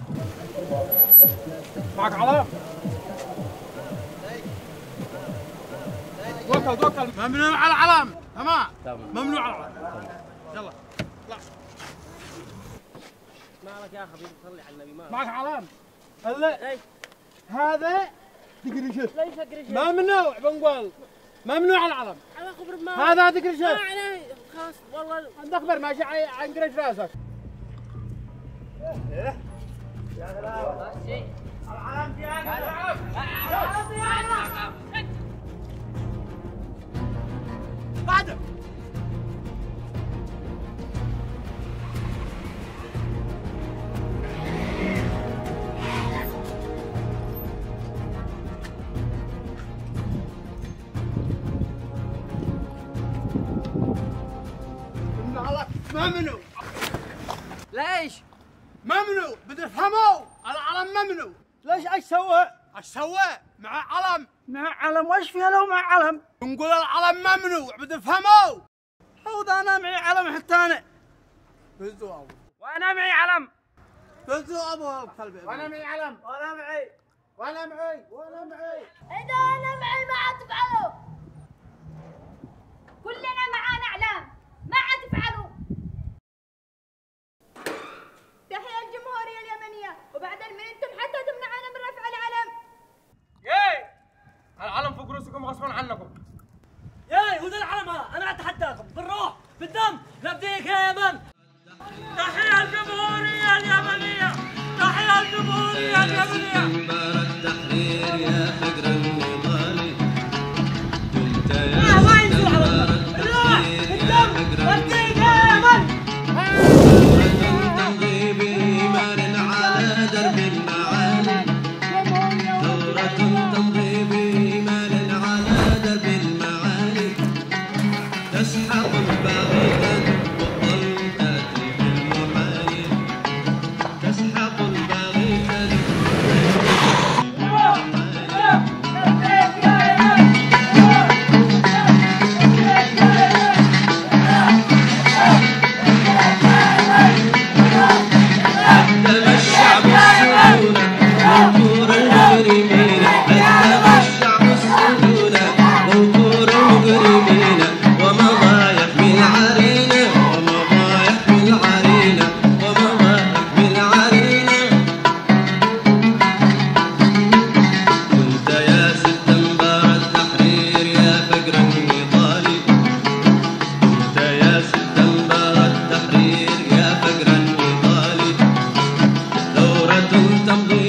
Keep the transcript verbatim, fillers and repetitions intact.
معك علم؟ توكل توكل. ممنوع على العلم. تمام. ممنوع على العلم. يلا اطلع. مالك يا حبيبي صلي على النبي مالك. معك علم؟ هلا هذا تقريشه. ليش تقريشه؟ ممنوع بنقول. ممنوع على العلم. انا خبر ما هذا تقريشه. ما علي خلاص والله. انت اخبر ماشي عن قريش راسك. ايه يا غلام. ماشي. العلم في العلم. العلم في العلم. بعده. ممنوع. ليش؟ ممنوع بتفهموا العلم ممنوع. ليش ايش سوى؟ ايش سوى؟ مع علم. مع علم وايش فيها لو مع علم؟ نقول العلم ممنوع بتفهموا. حوض انا معي علم حتى انا. فزوا ابو. وانا معي علم. فزوا ابو قلبي. وانا معي علم. وانا معي. وانا معي. وانا معي. اذا انا معي ما عاد تفعلوا. كلنا معانا اعلام ما عاد تفعلوا. تحية الجمهورية اليمنية وبعد من انتم حتى تمنعونا من رفع العلم. ياي العلم فوق رؤوسكم غصبا عنكم. ياي هو ذا العلم هذا انا اتحداكم بالروح بالدم نبديك يا يمن. تحية الجمهورية اليمنية. تحية الجمهورية اليمنية. منبر التحرير يا فقر النضالي. كنت يا ما ينزل على الروح بالدم نبديك يا يمن. تمضي بإيمان على درب المعالي. ثورة تمضي بإيمان على درب المعالي. تسحق الباغية وتظل تأتي في المحال. تسحق الباغية تمضي